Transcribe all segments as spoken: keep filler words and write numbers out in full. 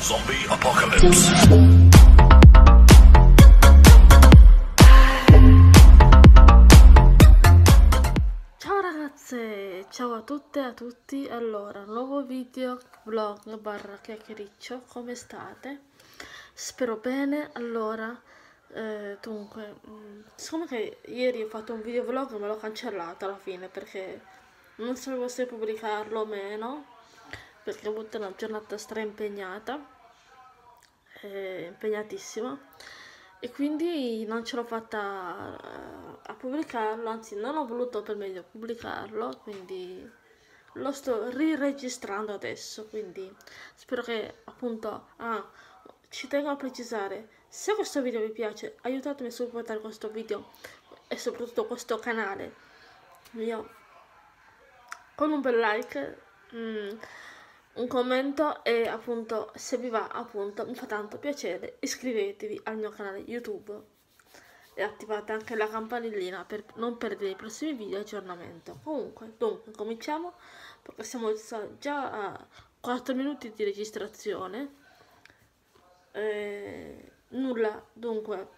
Zombie Apocalypse. Ciao ragazze, ciao a tutte e a tutti. Allora, nuovo video vlog barra chiacchiericcio, come state? Spero bene. Allora, eh, dunque, mh, secondo che ieri ho fatto un video vlog ma l'ho cancellato alla fine perché non sapevo se pubblicarlo o meno, perché ho avuto una giornata stra impegnata, eh, impegnatissima, e quindi non ce l'ho fatta eh, a pubblicarlo, anzi non ho voluto per meglio pubblicarlo, quindi lo sto riregistrando adesso, quindi spero che appunto, ah, ci tengo a precisare, se questo video vi piace aiutatemi a supportare questo video e soprattutto questo canale mio con un bel like, mm, un commento e appunto se vi va, appunto mi fa tanto piacere, iscrivetevi al mio canale YouTube e attivate anche la campanellina per non perdere i prossimi video e aggiornamento. Comunque, dunque, cominciamo perché siamo già a quattro minuti di registrazione. Eh, nulla, dunque,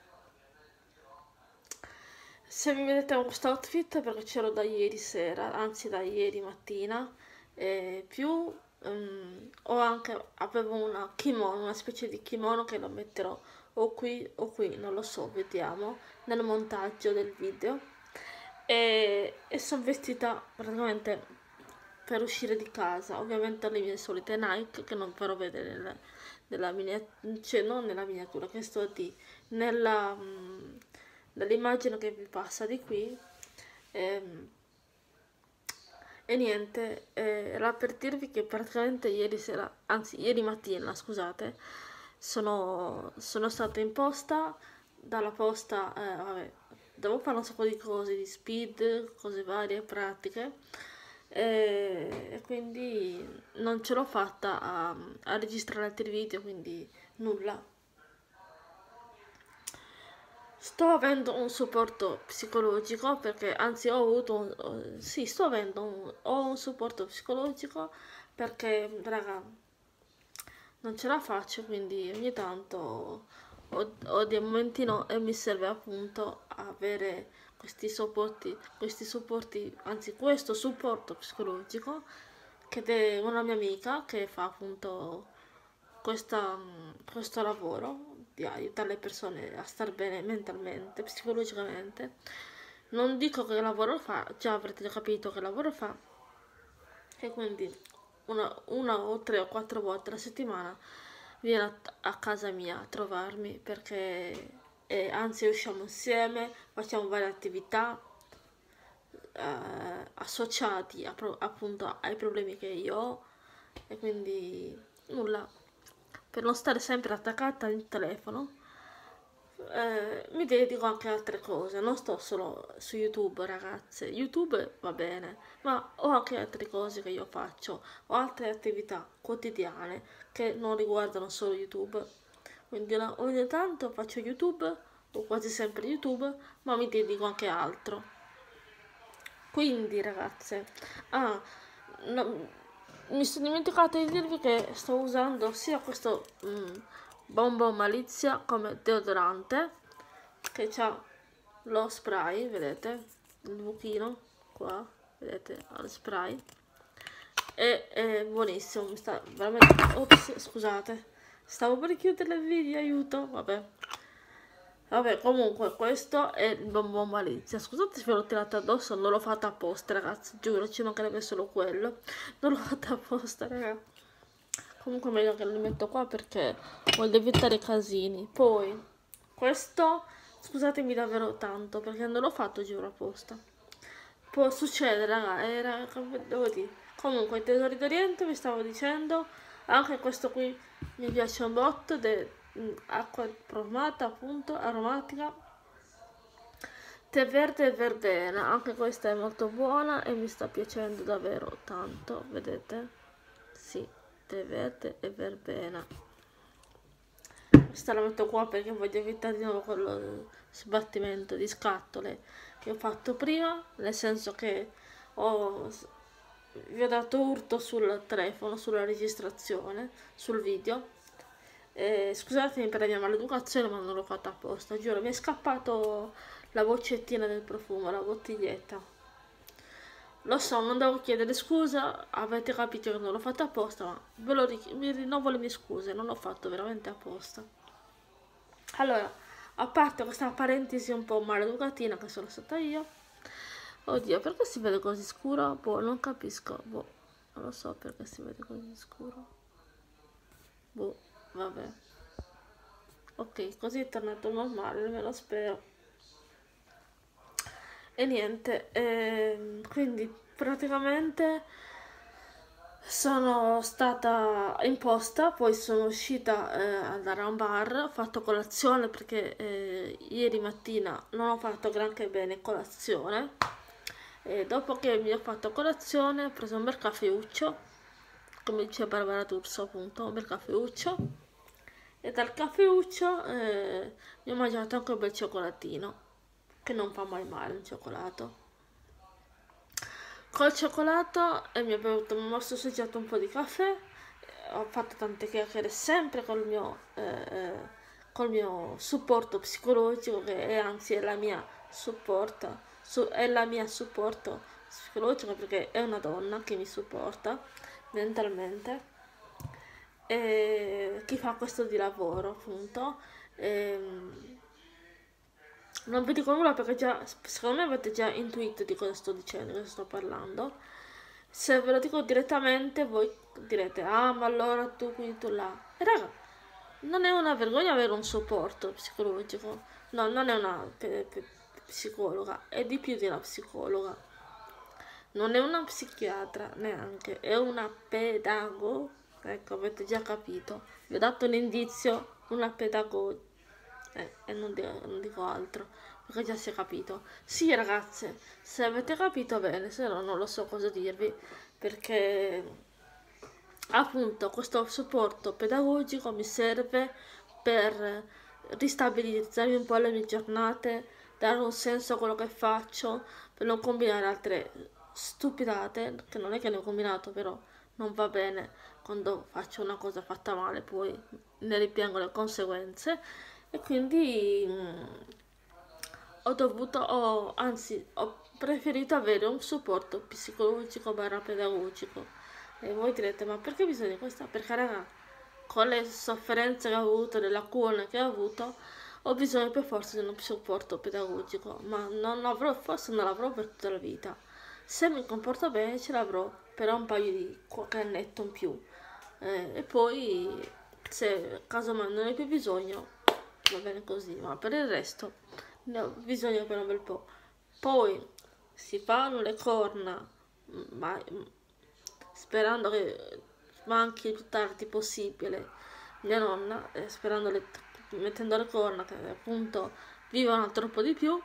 se mi vedete con questo outfit è perché c'ero da ieri sera, anzi da ieri mattina, e più um, ho anche, avevo una kimono, una specie di kimono che lo metterò o qui o qui, non lo so, vediamo, nel montaggio del video, e, e sono vestita praticamente per uscire di casa, ovviamente le mie solite Nike che non farò vedere nella, nella miniatura, cioè non nella miniatura, che sto di, nella... Um, dall'immagine che vi passa di qui, ehm, e niente, eh, era per dirvi che praticamente ieri sera, anzi ieri mattina, scusate, sono, sono stata in posta, dalla posta, eh, vabbè, devo fare un sacco di cose, di speed, cose varie, pratiche, e, e quindi non ce l'ho fatta a, a registrare altri video, quindi nulla. Sto avendo un supporto psicologico perché, anzi, ho avuto un, sì, sto avendo un, ho un supporto psicologico perché, raga, non ce la faccio, quindi ogni tanto ho, ho dei momenti no e mi serve appunto avere questi supporti, questi supporti, anzi questo supporto psicologico che è una mia amica che fa appunto questa, questo lavoro di aiutare le persone a star bene mentalmente, psicologicamente. Non dico che lavoro fa, già avrete capito che lavoro fa, e quindi una, una o tre o quattro volte alla settimana viene a, a casa mia a trovarmi perché eh, anzi usciamo insieme, facciamo varie attività eh, associati a pro, appunto ai problemi che io ho, e quindi nulla, per non stare sempre attaccata al telefono, eh, mi dedico anche a altre cose, non sto solo su YouTube, ragazze. YouTube va bene, ma ho anche altre cose che io faccio, ho altre attività quotidiane che non riguardano solo YouTube, quindi no, ogni tanto faccio YouTube, o quasi sempre YouTube, ma mi dedico anche a altro. Quindi ragazze, ah, no, mi sono dimenticata di dirvi che sto usando sia questo mm, Bonbon Malizia come deodorante, che ha lo spray, vedete, il buchino qua, vedete, ha lo spray, e è buonissimo, mi sta veramente, ops, scusate, stavo per chiudere il video, aiuto, vabbè. Vabbè, comunque questo è il Bonbon Malizia. Scusate se ve l'ho tirato addosso, non l'ho fatta apposta, ragazzi, giuro, ci mancherebbe solo quello. Non l'ho fatta apposta, ragazzi. Comunque è meglio che lo metto qua perché voglio evitare casini. Poi, questo, scusatemi davvero tanto perché non l'ho fatto, giuro, apposta. Può succedere, raga, era, devo dire. Comunque, i tesori d'Oriente, vi stavo dicendo, anche questo qui mi piace un botto, de, acqua profumata, appunto, aromatica, tè verde e verbena, anche questa è molto buona e mi sta piacendo davvero tanto, vedete? Sì, tè verde e verbena. Questa la metto qua perché voglio evitare di nuovo quello sbattimento di scatole che ho fatto prima, nel senso che ho, vi ho dato urto sul telefono, sulla registrazione, sul video, Eh, scusatemi per la mia maleducazione, ma non l'ho fatta apposta, giuro, mi è scappato la boccettina del profumo, la bottiglietta. Lo so, non devo chiedere scusa, avete capito che non l'ho fatta apposta, ma ve lo ri- vi rinnovo le mie scuse, non l'ho fatto veramente apposta. Allora, a parte questa parentesi un po' maleducatina che sono stata io, oddio, perché si vede così scuro? Boh, non capisco, boh, non lo so perché si vede così scuro. Boh, vabbè. Ok, così è tornato normale, almeno spero. E niente, ehm, quindi praticamente sono stata in posta, poi sono uscita eh, ad andare a un bar, ho fatto colazione perché eh, ieri mattina non ho fatto granché bene colazione. E dopo che mi ho fatto colazione ho preso un bel caffeuccio, come dice Barbara D'Urso appunto, un bel caffeuccio. E dal caffeuccio eh, mi ho mangiato anche un bel cioccolatino, che non fa mai male un cioccolato. Col cioccolato e mi ho bevuto, mi ho sorseggiato un po' di caffè, eh, ho fatto tante chiacchiere sempre col mio, eh, col mio supporto psicologico, che è anzi è la mia supporta, su- è la mia supporto psicologico perché è una donna che mi supporta mentalmente. E chi fa questo di lavoro appunto. Ehm, non vi dico nulla perché già, secondo me avete già intuito di cosa sto dicendo, di cosa sto parlando. Se ve lo dico direttamente, voi direte, ah, ma allora tu, quindi tu là. E raga, non è una vergogna avere un supporto psicologico. No, non è una pe- pe- psicologa, è di più di una psicologa. Non è una psichiatra neanche, è una pedagoga. Ecco, avete già capito. Vi ho dato un indizio, una pedagoga. Eh, e non dico, non dico altro, perché già si è capito. Sì, ragazze, se avete capito bene, se no non lo so cosa dirvi, perché appunto questo supporto pedagogico mi serve per ristabilizzarmi un po' le mie giornate, dare un senso a quello che faccio, per non combinare altre stupidate, che non è che ne ho combinato, però non va bene quando faccio una cosa fatta male, poi ne ripiango le conseguenze e quindi mm, ho dovuto, ho, anzi, ho preferito avere un supporto psicologico barra pedagogico. E voi direte, ma perché bisogna di questo? Perché raga, con le sofferenze che ho avuto, le lacune che ho avuto, ho bisogno per forza di uno supporto pedagogico, ma non avrò, forse non l'avrò per tutta la vita. Se mi comporto bene ce l'avrò per un paio di qualche annetto in più. Eh, e poi, se casomai non ne ho più bisogno, va bene così, ma per il resto ne ho bisogno per un bel po'. Poi si fanno le corna, ma sperando che manchi il più tardi possibile mia nonna, eh, sperando le, mettendo le corna che appunto viva un altro po' di più.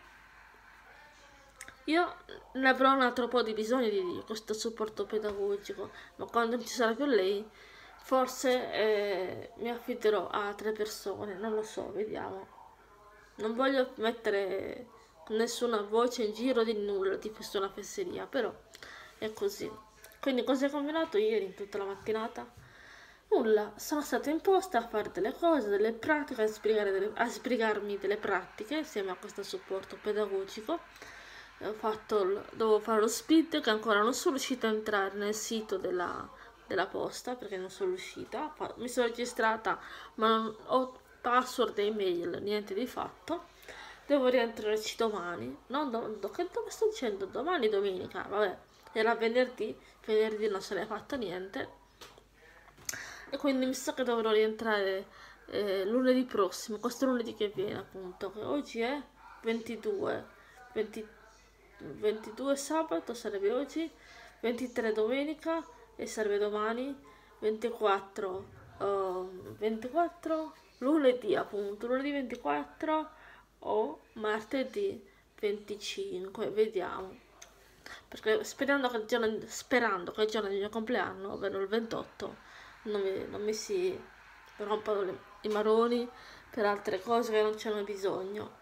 Io ne avrò un altro po' di bisogno di questo supporto pedagogico, ma quando non ci sarà più lei, forse eh, mi affiderò a altre persone, non lo so, vediamo. Non voglio mettere nessuna voce in giro di nulla, di nessuna fesseria, però è così. Quindi cosa hai combinato ieri in tutta la mattinata? Nulla, sono stata imposta a fare delle cose, delle pratiche, a, sbrigare delle- a sbrigarmi delle pratiche insieme a questo supporto pedagogico. Ho fatto, il- dovevo fare lo speed che ancora non sono riuscita a entrare nel sito della, della posta perché non sono riuscita. Fa- Mi sono registrata ma non ho password e email, niente di fatto. Devo rientrarci domani. Non do- do- che dove sto dicendo? Domani domenica, vabbè. Era venerdì, venerdì non se ne è fatto niente. E quindi mi sa che dovrò rientrare eh, lunedì prossimo, questo lunedì che viene appunto, che oggi è ventidue, venti ventidue sabato sarebbe oggi, ventitré domenica e sarebbe domani, ventiquattro, eh, ventiquattro lunedì appunto, lunedì ventiquattro o martedì venticinque, vediamo. Perché sperando che il giorno, sperando che il giorno del mio compleanno, ovvero il ventotto, non mi, non mi si rompano le- i maroni per altre cose che non c'hanno bisogno.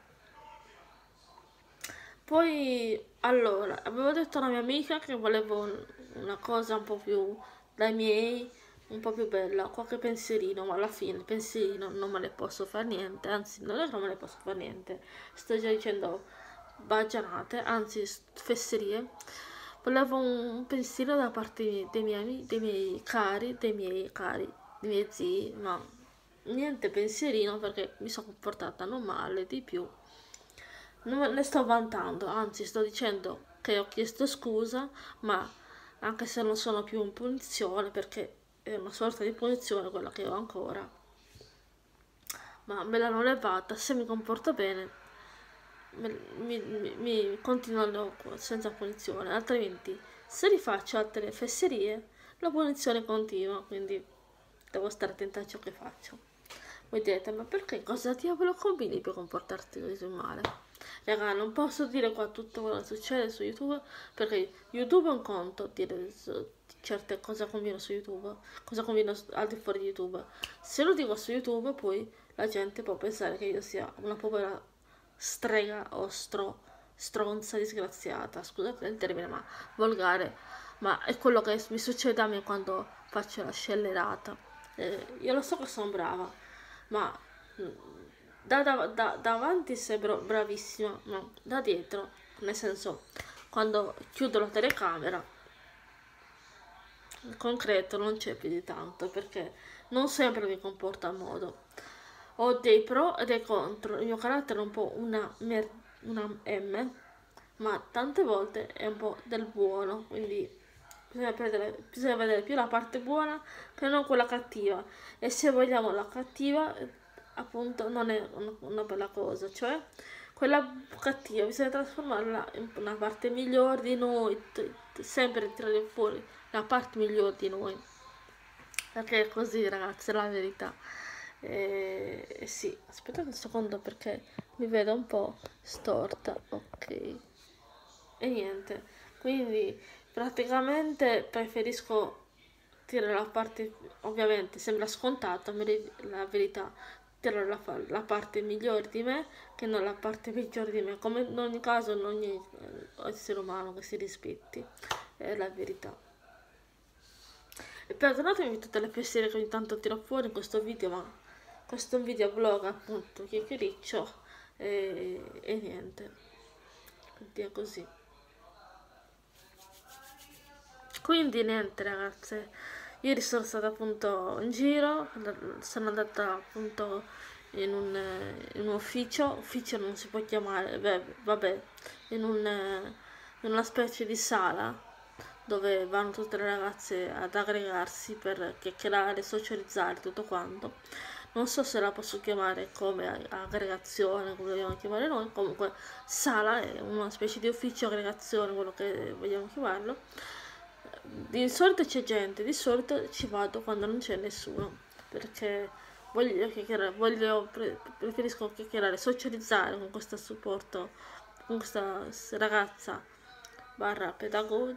Poi, allora, avevo detto a una mia amica che volevo un- una cosa un po' più dai miei, un po' più bella, qualche pensierino, ma alla fine il pensierino non me ne posso fare niente, anzi non è che non me ne posso fare niente, sto già dicendo baggianate, anzi fesserie. Volevo un pensiero da parte dei miei, ami- dei miei cari, dei miei cari, dei miei zii, ma niente pensierino perché mi sono comportata non male di più. Non me ne sto vantando, anzi sto dicendo che ho chiesto scusa, ma anche se non sono più in punizione, perché è una sorta di punizione quella che ho ancora, ma me l'hanno levata, se mi comporto bene me- mi, mi, mi continuano senza punizione, altrimenti se rifaccio altre fesserie la punizione continua, quindi devo stare attenta a ciò che faccio. Voi direte, ma perché cosa diavolo combini per comportarti così male? Raga, non posso dire qua tutto quello che succede su YouTube, perché YouTube è un conto, dire su- certe cose combino su YouTube, cosa combino su- al di fuori di YouTube. Se lo dico su YouTube, poi la gente può pensare che io sia una povera strega o stro, stronza disgraziata, scusate il termine, ma volgare, ma è quello che mi succede a me quando faccio la scellerata. Eh, io lo so che sono brava, ma mm, da, da- da- davanti sembro bravissima, ma da dietro, nel senso, quando chiudo la telecamera, in concreto non c'è più di tanto, perché non sempre mi comporto a modo. Ho dei pro e dei contro, il mio carattere è un po' una, mer- una M, ma tante volte è un po' del buono, quindi bisogna, prendere, bisogna vedere più la parte buona che non quella cattiva. E se vogliamo la cattiva, eh, appunto, non è una, una bella cosa, cioè quella cattiva bisogna trasformarla in una parte migliore di noi, t- t- sempre tirare fuori la parte migliore di noi. Perché è così, ragazzi, è la verità. E, e sì, aspettate un secondo perché mi vedo un po' storta. Ok. E niente, quindi praticamente preferisco tirare la parte, ovviamente sembra scontato, ma la verità, tirare la, la parte migliore di me che non la parte peggiore di me, come in ogni caso in ogni eh, essere umano che si rispetti, è la verità. E perdonatemi tutte le fesserie che ogni tanto tiro fuori in questo video, ma questo è un video vlog appunto, chiacchiericcio e, e niente, quindi è così. Quindi niente ragazze, ieri sono stata appunto in giro, sono andata appunto in un, eh, in un ufficio, ufficio non si può chiamare, beh, vabbè, in, un, eh, in una specie di sala dove vanno tutte le ragazze ad aggregarsi per chiacchierare, socializzare, tutto quanto. Non so se la posso chiamare come aggregazione, come vogliamo chiamare noi, comunque sala è una specie di ufficio, aggregazione, quello che vogliamo chiamarlo. Di solito c'è gente, di solito ci vado quando non c'è nessuno, perché voglio chiacchierare, voglio, pre- preferisco chiacchierare, socializzare con questo supporto, con questa ragazza barra pedagogo.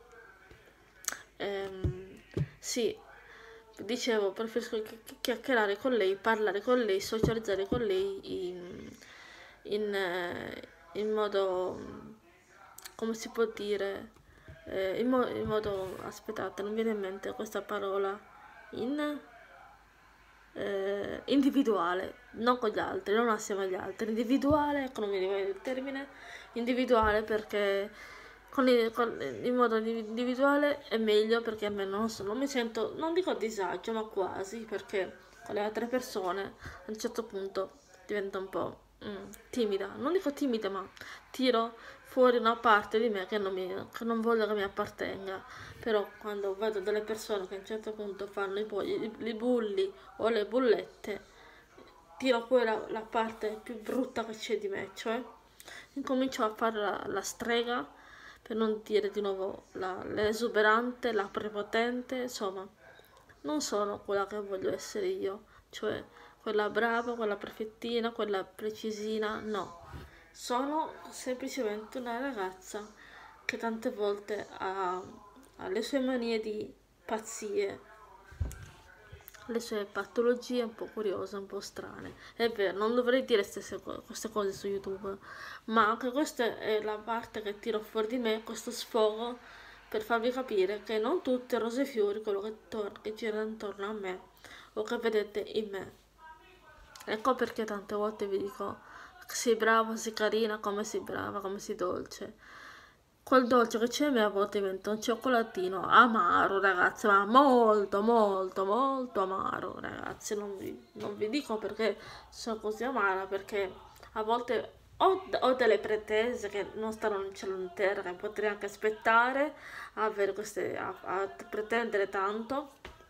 Ehm, sì, dicevo, preferisco chi- chi- chiacchierare con lei, parlare con lei, socializzare con lei in, in, eh, in modo, come si può dire, eh, in, mo- in modo, aspettate, non viene in mente questa parola, in eh, individuale, non con gli altri, non assieme agli altri, individuale, ecco non mi ricordo il termine, individuale perché con il- con- in modo individuale è meglio perché almeno non, so, non mi sento, non dico a disagio, ma quasi, perché con le altre persone a un certo punto diventa un po' mm, timida, non dico timida, ma tiro fuori una parte di me che non, mi, che non voglio che mi appartenga. Però quando vedo delle persone che a un certo punto fanno i, poi, i, i bulli o le bullette, tiro fuori la, la parte più brutta che c'è di me, cioè incomincio a fare la, la strega, per non dire di nuovo la, l'esuberante, la prepotente, insomma, non sono quella che voglio essere io, cioè quella brava, quella perfettina, quella precisina, no. Sono semplicemente una ragazza che tante volte ha, ha le sue manie di pazzie, le sue patologie un po' curiose, un po' strane. È vero, non dovrei dire stesse co- queste cose su YouTube, ma anche questa è la parte che tiro fuori di me, questo sfogo per farvi capire che non tutto è rose e fiori quello che, che gira intorno a me o che vedete in me. Ecco perché tante volte vi dico sii brava, sii carina, come sei brava, come sei dolce. Quel dolce che c'è a me a volte diventa un cioccolatino amaro, ragazzi, ma molto molto molto amaro, ragazzi. Non vi, non vi dico perché sono così amara, perché a volte ho, ho delle pretese che non stanno in cielo in terra, che potrei anche aspettare a, avere queste, a, a pretendere tanto.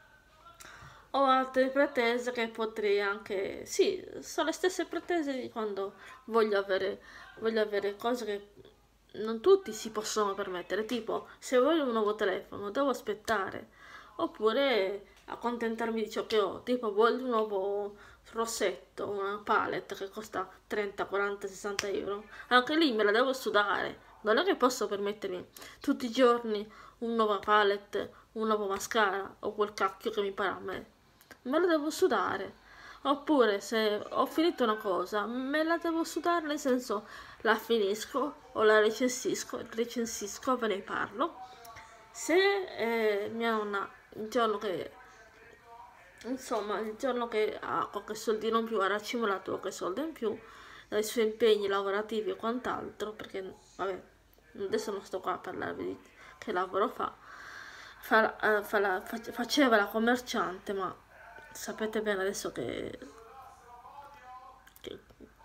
Ho altre pretese che potrei anche, sì, sono le stesse pretese di quando voglio avere, voglio avere cose che non tutti si possono permettere, tipo se voglio un nuovo telefono devo aspettare, oppure accontentarmi di ciò che ho, tipo voglio un nuovo rossetto, una palette che costa trenta, quaranta, sessanta euro, anche lì me la devo sudare, non è che posso permettermi tutti i giorni una nuova palette, un nuovo mascara o quel cacchio che mi pare a me, me la devo sudare. Oppure se ho finito una cosa, me la devo sudare, nel senso la finisco o la recensisco, recensisco, ve ne parlo. Se eh, mia nonna il giorno che, insomma, il giorno che ha qualche soldino in più, ha accumulato qualche soldo in più dai suoi impegni lavorativi e quant'altro, perché vabbè, adesso non sto qua a parlarvi di che lavoro fa, fa, eh, fa la, faceva la commerciante, ma sapete bene adesso che, che,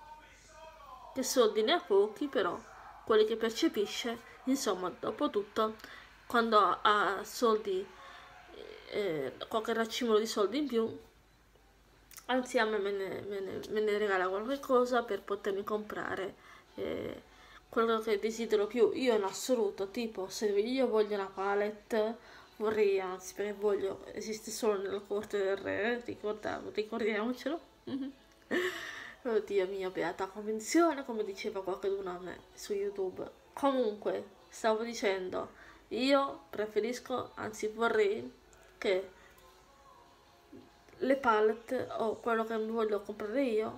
che soldi ne ha pochi, però quelli che percepisce, insomma, dopo tutto, quando ha, ha soldi, eh, qualche racimolo di soldi in più, anzi a me me ne, me ne, me ne regala qualche cosa per potermi comprare eh, quello che desidero più io in assoluto, tipo se io voglio una palette, vorrei, anzi perché voglio, esiste solo nella corte del re, ricordiamocelo. Oddio mio, beata convenzione, come diceva qualcuno a me su YouTube. Comunque, stavo dicendo, io preferisco, anzi vorrei che le palette o quello che mi voglio comprare io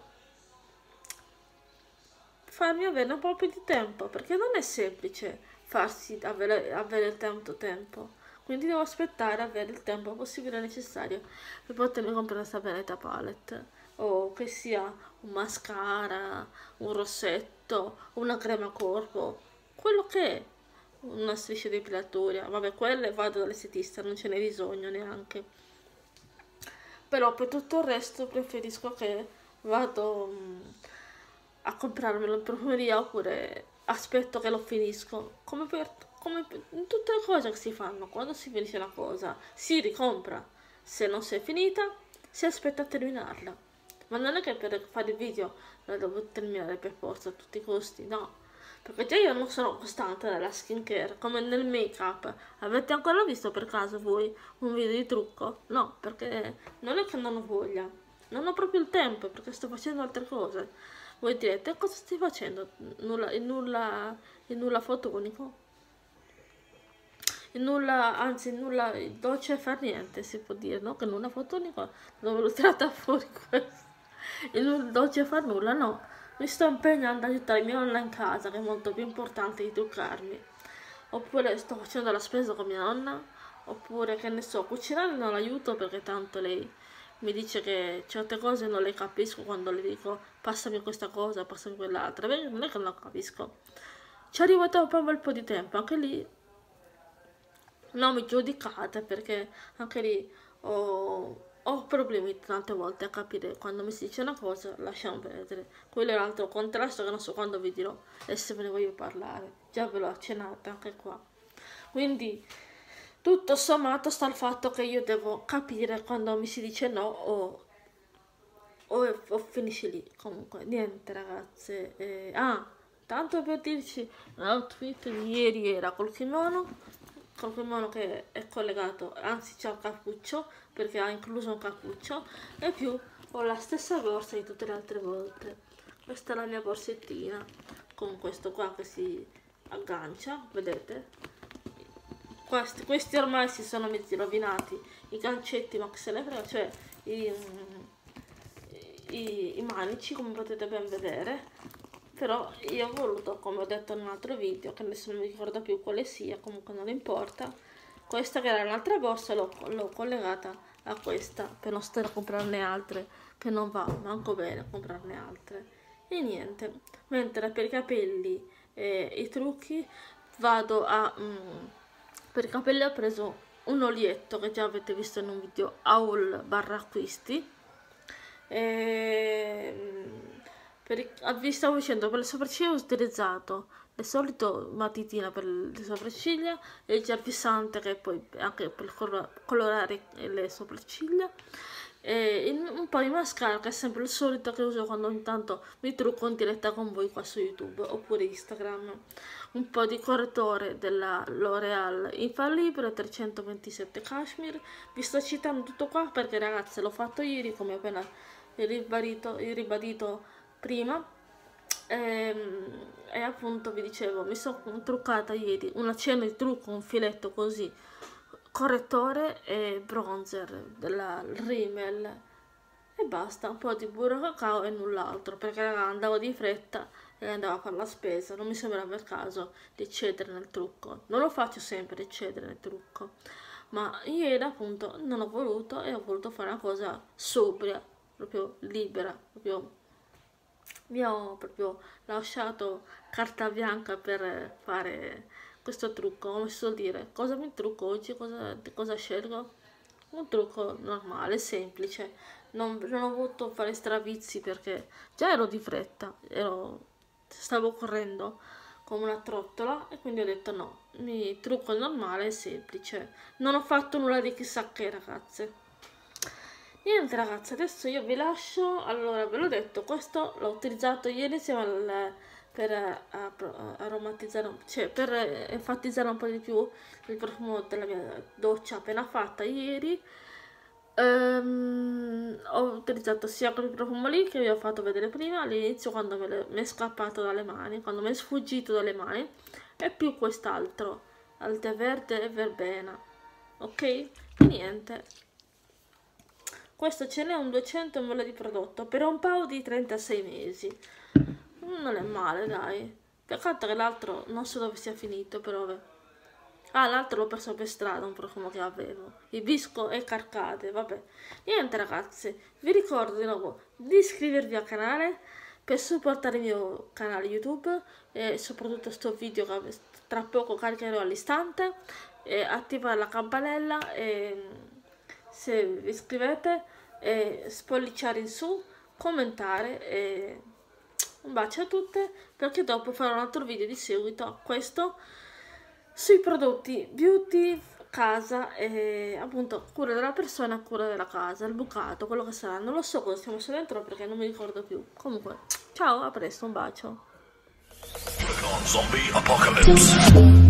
farmi avere un po' più di tempo, perché non è semplice farsi avere, avere il tanto tempo, quindi devo aspettare avere il tempo possibile necessario per potermi comprare questa benedetta palette, o che sia un mascara, un rossetto, una crema corpo, quello che è, una striscia depilatoria, vabbè quelle vado dall'estetista, non ce n'è bisogno neanche, però per tutto il resto preferisco che vado mh, a comprarmelo in profumeria oppure aspetto che lo finisco, come per, come per in tutte le cose che si fanno, quando si finisce una cosa si ricompra, se non si è finita si aspetta a terminarla, ma non è che per fare il video la devo terminare per forza a tutti i costi, no, perché già io non sono costante nella skincare, come nel make up. Avete ancora visto per caso voi un video di trucco? No, perché non è che non ho voglia, non ho proprio il tempo perché sto facendo altre cose. Voi direte, cosa stai facendo? Nulla, il nulla, il nulla fotonico? Il nulla, anzi il nulla, il dolce far niente si può dire, no? Che nulla fotonico, dove lo tratta fuori questo? Il dolce far nulla, no. Mi sto impegnando ad aiutare mia nonna in casa, che è molto più importante di truccarmi. Oppure sto facendo la spesa con mia nonna, oppure che ne so, cucinare non l'aiuto perché tanto lei mi dice che certe cose non le capisco quando le dico passami questa cosa, passami quell'altra, non è che non la capisco. Ci arrivo dopo un bel po' di tempo, anche lì non mi giudicate perché anche lì ho, ho problemi tante volte a capire quando mi si dice una cosa, lasciamo perdere. Quello è l'altro contrasto che non so quando vi dirò e se ve ne voglio parlare. Già ve l'ho accennata anche qua. Quindi tutto sommato sta il fatto che io devo capire quando mi si dice no o, o, o finisce lì. Comunque, niente ragazze. Eh, ah, tanto per dirci, l'outfit di ieri era col kimono. Col kimono che è collegato, anzi c'è un cappuccio perché ha incluso un cappuccio e più ho la stessa borsa di tutte le altre volte. Questa è la mia borsettina con questo qua che si aggancia, vedete? Questi, questi ormai si sono mezzi rovinati, i gancetti ma che se ne frega, cioè i, i, i manici come potete ben vedere, però io ho voluto, come ho detto in un altro video, che adesso non mi ricordo più quale sia, comunque non importa, questa che era un'altra borsa l'ho collegata a questa per non stare a comprarne altre, che non va manco bene a comprarne altre. E niente, mentre per i capelli e i trucchi vado a mm, per i capelli ho preso un olietto che già avete visto in un video haul barra acquisti. E, per i, vi stavo dicendo, per le sopracciglia ho utilizzato il solito matitina per le sopracciglia e il gel fissante che poi anche per colorare le sopracciglia, e un po' di mascara che è sempre il solito che uso quando ogni tanto mi trucco in diretta con voi qua su YouTube oppure Instagram, un po' di correttore della L'Oreal Infallible trecentoventisette Cashmere. Vi sto citando tutto qua perché ragazze l'ho fatto ieri, come appena ribadito, ribadito prima, e, e appunto vi dicevo, mi sono truccata ieri una cena di trucco, un filetto così, correttore e bronzer della Rimmel e basta, un po' di burro cacao e null'altro, perché andavo di fretta e andavo a fare la spesa, non mi sembrava il caso di eccedere nel trucco. Non lo faccio sempre eccedere nel trucco, ma ieri appunto non ho voluto e ho voluto fare una cosa sobria, proprio libera, proprio mi ho proprio lasciato carta bianca per fare questo trucco. Come si suol dire, cosa mi trucco oggi, cosa, cosa scelgo? Un trucco normale, semplice, non, non ho voluto fare stravizi perché già ero di fretta, ero, stavo correndo come una trottola e quindi ho detto no, mi trucco normale e semplice, non ho fatto nulla di chissà che, ragazze. Niente ragazzi, adesso io vi lascio. Allora, ve l'ho detto, questo l'ho utilizzato ieri insieme al, per aromatizzare, cioè per enfatizzare un po' di più il profumo della mia doccia appena fatta ieri. Um, ho utilizzato sia quel profumo lì che vi ho fatto vedere prima all'inizio, quando me le, mi è scappato dalle mani, quando mi è sfuggito dalle mani, e più quest'altro, al tè verde e verbena, ok? E niente, questo ce n'è un duecento millilitri di prodotto per un paio di trentasei mesi. Non è male, dai. Peccato che l'altro non so dove sia finito, però vabbè. Ah, l'altro l'ho perso per strada, un profumo che avevo. Ibisco e Carcade, vabbè. Niente ragazze, vi ricordo di nuovo di iscrivervi al canale per supportare il mio canale YouTube e soprattutto sto video che tra poco caricherò all'istante, e attivare la campanella e se vi iscrivete, e spolliciare in su, commentare, e un bacio a tutte, perché dopo farò un altro video di seguito a questo sui prodotti beauty, casa e appunto cura della persona, cura della casa, il bucato, quello che sarà, non lo so cosa stiamo su dentro perché non mi ricordo più. Comunque ciao, a presto, un bacio. Zombie Apocalypse.